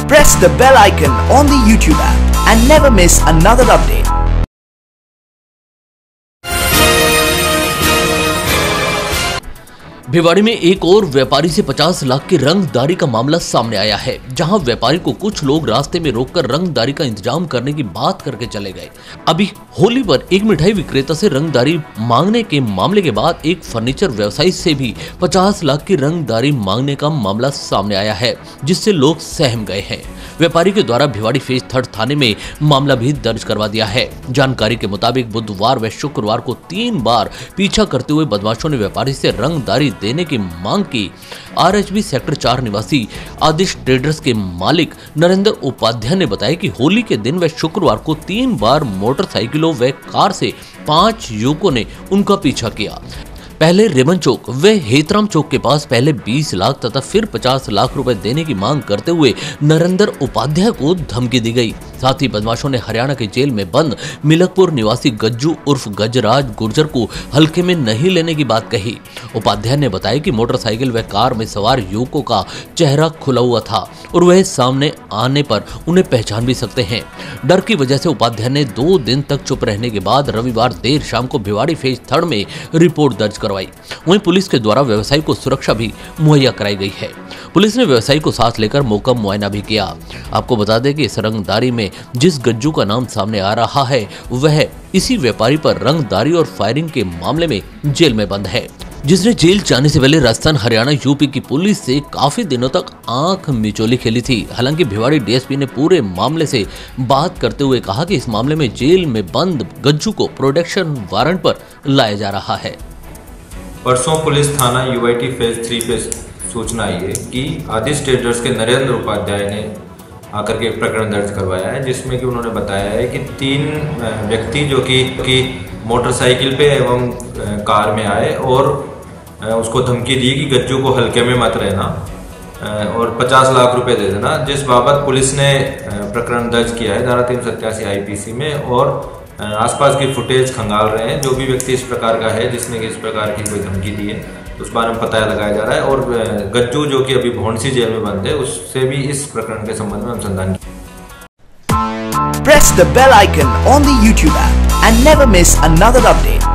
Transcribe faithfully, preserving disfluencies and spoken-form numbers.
Press the bell icon on the YouTube app and never miss another update. Bhiwadi में एक और व्यापारी से पचास लाख की रंगदारी का मामला सामने आया है, जहां व्यापारी को कुछ लोग रास्ते में रोककर रंगदारी का इंतजाम करने की बात करके चले गए। अभी होली पर एक मिठाई विक्रेता से रंगदारी मांगने के मामले के बाद एक फर्नीचर व्यवसायी से भी पचास लाख की रंगदारी मांगने का मामला सामने आया है, जिससे लोग सहम गए हैं। व्यापारी के द्वारा भिवाड़ी फेज थर्ड थाने में मामला भी दर्ज करवा दिया है। जानकारी के मुताबिक बुधवार व शुक्रवार को तीन बार पीछा करते हुए बदमाशों ने व्यापारी से रंगदारी देने की मांग की। आरएचबी सेक्टर चार निवासी आदिश ट्रेडर्स के मालिक नरेंद्र उपाध्याय ने बताया कि होली के दिन व शुक्रवार को तीन बार मोटरसाइकिलों व कार से पांच युवकों ने उनका पीछा किया। पहले रेमन चौक व हेतराम चौक के पास पहले बीस लाख तथा फिर पचास लाख रुपए देने की मांग करते हुए नरेंद्र उपाध्याय को धमकी दी गई। साथ ही बदमाशों ने हरियाणा के जेल में बंद मिलकपुर निवासी गज्जू उर्फ गजराज गुर्जर को हल्के में नहीं लेने की बात कही। उपाध्याय ने बताया कि मोटरसाइकिल व कार में सवार युवकों का चेहरा खुला हुआ था और वह सामने आने पर उन्हें पहचान भी सकते हैं। डर की वजह से उपाध्याय ने दो दिन तक चुप रहने के बाद रविवार देर शाम को भिवाड़ी फेज थर्ड में रिपोर्ट दर्ज करवाई। वहीं पुलिस के द्वारा व्यवसायी को सुरक्षा भी मुहैया कराई गई है। पुलिस ने व्यवसायी को साथ लेकर मौका मुआयना भी किया। आपको बता दें कि इस रंगदारी में जिस गज्जू का नाम सामने आ रहा है वह इसी व्यापारी पर रंगदारी और फायरिंग के मामले में जेल में बंद है, जिसने जेल जाने से पहले राजस्थान हरियाणा यूपी की पुलिस से काफी दिनों तक आंख मिचौली खेली थी। हालांकि भिवाड़ी डीएसपी ने पूरे मामले से बात करते हुए कहा कि इस मामले में जेल में बंद गज्जू को प्रोटेक्शन वारंट पर लाया जा रहा है। परसों पुलिस थाना यूआईटी फेज थ्री पे सूचना आई है कि आदिश ट्रेडर्स के नरेंद्र उपाध्याय ने आकर के एक प्रकरण दर्ज करवाया है, जिसमें कि उन्होंने बताया है कि तीन व्यक्ति जो कि कि मोटरसाइकिल पे एवं कार में आए और उसको धमकी दी कि गज्जू को हल्के में मत रहना और पचास लाख रुपए दे देना, जिस बाबत पुलिस ने प्रकरण दर्ज किया है धारा तीन सौ सत्तासी आईपीसी में और आसपास की फुटेज खंगाल रहे हैं। जो भी व्यक्ति इस प्रकार का है जिसने कि इस प्रकार की कोई धमकी दी है उस बारे में पता लगाया जा रहा है और गज्जू जो कि अभी भौंडसी जेल में बंद है उससे भी इस प्रकरण के संबंध में अनुसंधान किया। Press the bell icon on the YouTube app and never miss another update.